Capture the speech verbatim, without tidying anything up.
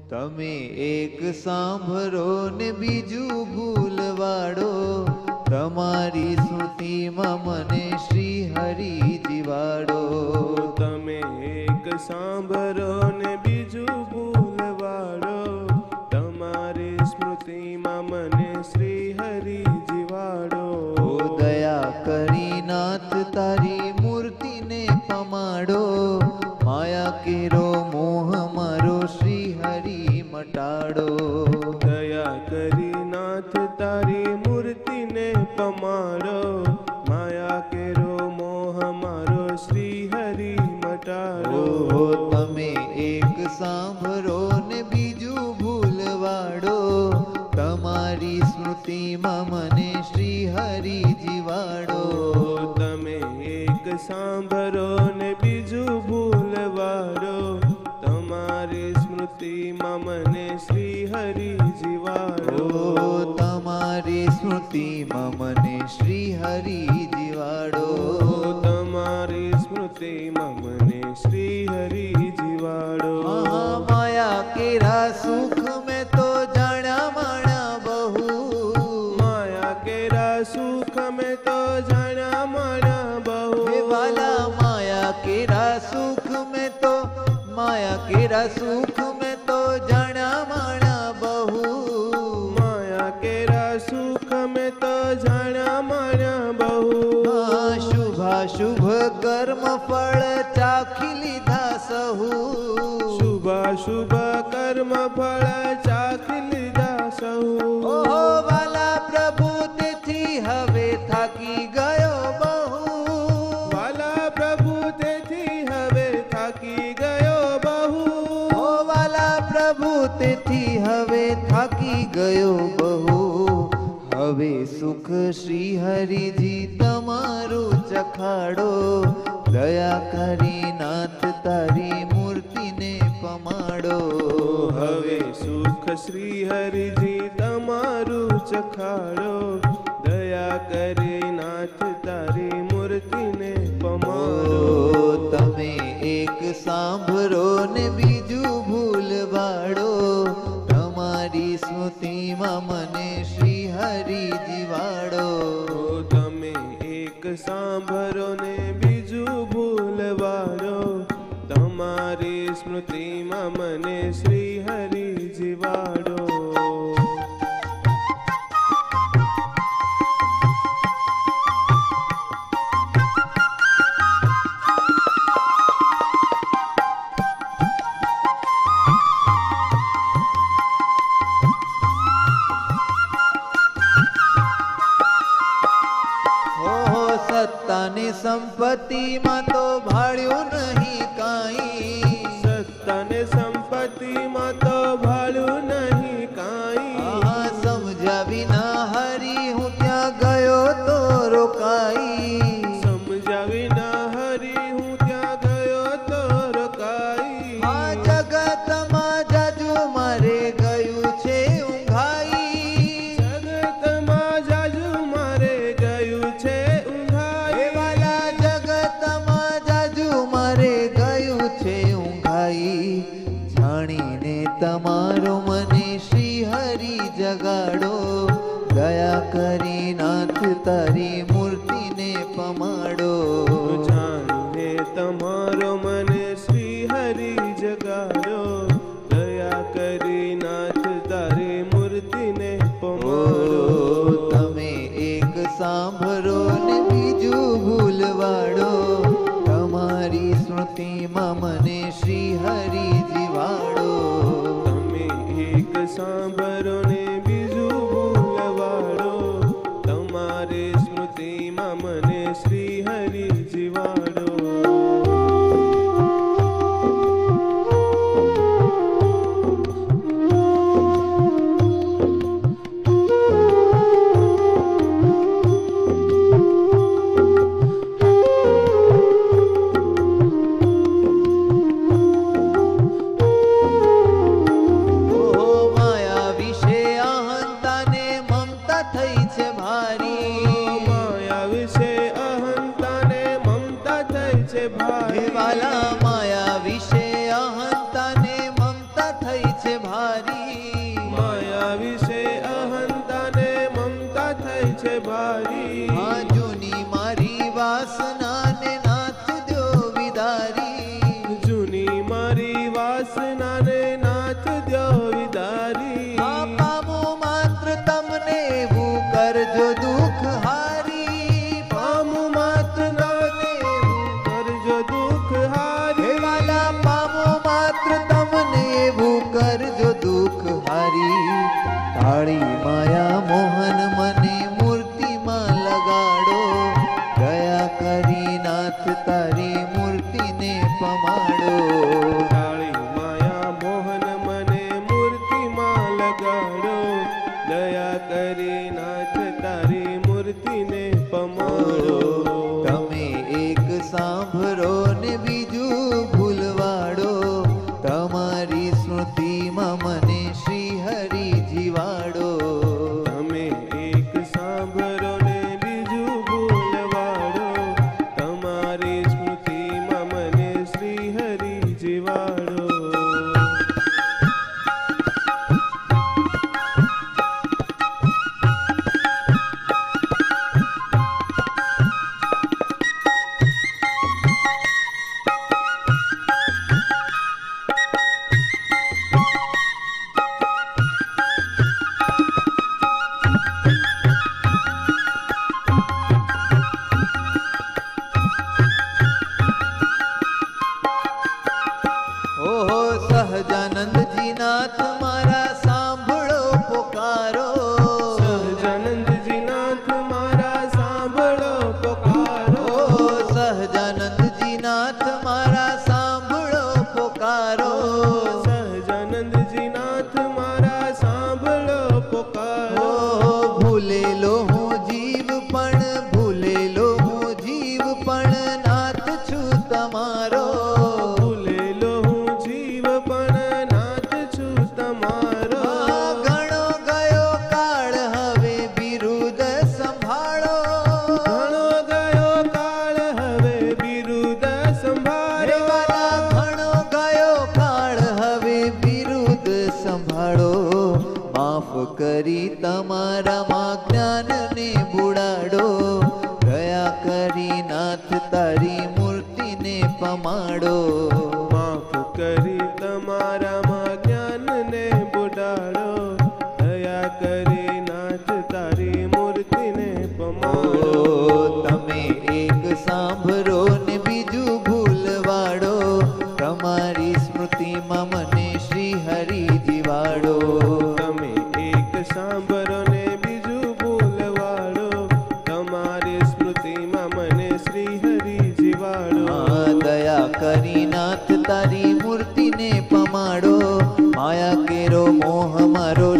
તમે એક સાંભળો ને બીજું ભૂલવાડો, તમારી સ્મૃતિમાં મને શ્રી હરિ જીવાડો. તમે એક સાંભળો ને બીજું ભૂલવાડો, તમારી સ્મૃતિમાં મને શ્રી હરિ જીવાડો. દયા કરી નાથ તારી મૂર્તિને પમાડો, માયા કેરો મોહ મારો શ્રી હરિ મટાડો. દયા કરી નાથ તારી મૂર્તિને પમાડો, માયા કેરો મોહ મારો શ્રી હરિ મટાડો. તમે એક સાંભળો ને બીજું ભૂલવાડો, તમારી સ્મૃતિમાં મને શ્રી હરિ જીવાડો. તમે એક સાંભળો ને બીજું ભૂલવાડો, તમારી સ્મૃતિમાં મને શ્રી હરિ જીવાડો. તમારી સ્મૃતિમાં મને શ્રી હરિ જીવાડો. તમારી સ્મૃતિમાં મને શ્રી હરિ જીવાડો. માયા કેરા સુખ મેં તો જાણ્યા માણ્યા બહુ, માયા કેરા સુખ મેં તો જાણ્યા માણ્યા બહુ. હે વાલા માયા કેરા સુખ મેં તો, માયા કેરા સુખ મેં તો જાણ્યા માણ્યા બહુ. માયા કેરા સુખ મેં તો જાણ્યા માણ્યા બહુ. શુભાશુભ કર્મ ફળ ચાખી લીધા સહુ, શુભાશુભ કર્મ ફળ ચાખી લીધા સહુ. ઓહો વાલા પ્રભુ તેથી હવે થાકી ગયો બહુ, વાલા પ્રભુ તેથી હવે થાકી ગયો બહુ. ઓ વાલા પ્રભુ તેથી હવે થાકી ગયો બહુ. હવે સુખ શ્રી હરિજી તમારું ચખાડો, દયા કરી નાથ તારી મૂર્તિને પમાડો. હવે સુખ શ્રી હરિજી તમારું ચખાડો, દયા કરી નાથ તારી મૂર્તિને પમાડો. તમે એક સાંભળો ને બીજું ભૂલવાડો, તમારી સ્મૃતિમાં મને શ્રી હરિ જીવાડો. તમે એક સાંભળો ને બીજું ભૂલવાડો, તમારી સ્મૃતિમાં મને શ્રી હરિ જીવાડો. સત્તાની સંપત્તિમાં તો ભાળ્યું નહીં કાંઈ, સત્તાને સંપત્તિમાં તો ભાળ્યું નહીં કાંઈ. સમજ્યા વિના હરી હું ત્યાં ગયો તો રોકાઈ, સમજ્યા વિના હરી હું ત્યાં ગયો તો રોકાઈ. આ જગતમાં જાજુ મારે ગયું છે ઊંઘાઈ, જગતમાં જાજુ મારે ગયું છે ઊંઘાઈ. વાલા જગતમાં જાજુ મારે ગયું છે ઊંઘાઈ. જાણીને તમારો મને શ્રી હરિ જગાડો, દયા કરી નાથ તારી મૂર્તિને પમાડો. જાણીને તમારો મને શ્રી હરિ જગાડો, દયા કરી નાથ તારી મૂર્તિને પમાડો. તમે એક સાંભળો ને બીજું ભૂલવાડો, તમારી સ્મૃતિમાં મને શ્રી હરિ જીવાડો. તમે એક સાંભળો ને બીજું ભૂલવાડો, તમારી સ્મૃતિમાં મને શ્રી હરિ જીવાડો. થઈ છે ભારી, માયા વિશે ભારી, માયા વિશે અહંતા ને મમતા થઈ છે ભારી. હા જૂની મારી વાસના ને નાથ દ્યો વિદારી, જૂની મારી વાસના ને નાથ દ્યો વિદારી. હા પામું માત્ર તમને એવું કરજો દુઃખ હારી, પામું માત્ર નાને એવું કરજો દુઃખ હે હારી. વાલા પામું માત્ર તમને એવું કરજો દુઃખ હારી. કાળી માયા મોહન મને મૂર્તિમાં લગાડો, દયા કરી નાથ તારી મૂર્તિને પમાડો. કાળી માયા મોહન મને મૂર્તિમાં લગાડો, દયા કરી નાથ તારી મૂર્તિને પમાડો. તમે એક સાંભળો ને બીજું ભૂલવાડો, તમારી સ્મૃતિમાં મને શ્રી હરિ જીવાડો. તમે એક સાંભળો ને બીજું ભૂલવાડો, તમારી સ્મૃતિમાં મને શ્રી હરિ જીવાડો. ઓહો સહજાનંદજી નાથ મારા સાંભળો પોકારો, સહજાનંદજી નાથ મારા સાંભળો પુકારો. ઓહો સહજાનંદજી નાથ મારા સાંભળો પોકારો. સહજાનંદજી નાથ મારા સાંભળો પુકારો. ઓહો ભૂલેલો હું જીવ પણ, ભૂલેલો હું જીવ પણ નાથ છું તમારો. ભૂલેલો હું જીવ પણ નાથ છું તમારો. આ ઘણો ગયો કાળ હવે બિરુદ સંભાળો, ઘણો ગયો કાળ હવે બિરુદ સંભાળો. વાલા ઘણો ગયો કાળ હવે બિરુદ સંભાળો. માફ કરી તમારામાં જ્ઞાનને બુડાડો, દયા કરી નાથ તારી મૂર્તિને પમાડો. માફ કરી તમારામાં જ્ઞાનને બુડાડો, દયા કરી નાથ તારી મૂર્તિને પમાડો. ઓ તમે એક સાંભળો ને બીજું ભૂલવાડો, તમારી સ્મૃતિમાં મને શ્રી હરિ જીવાડો. તમે એક સાંભળો ને બીજું ભૂલવાડો, તમારી સ્મૃતિમાં મને શ્રી હરિ જીવાડો. આ દયા કરી નાથ તારી મૂર્તિને પમાડો, માયા કેરો મોહ મારો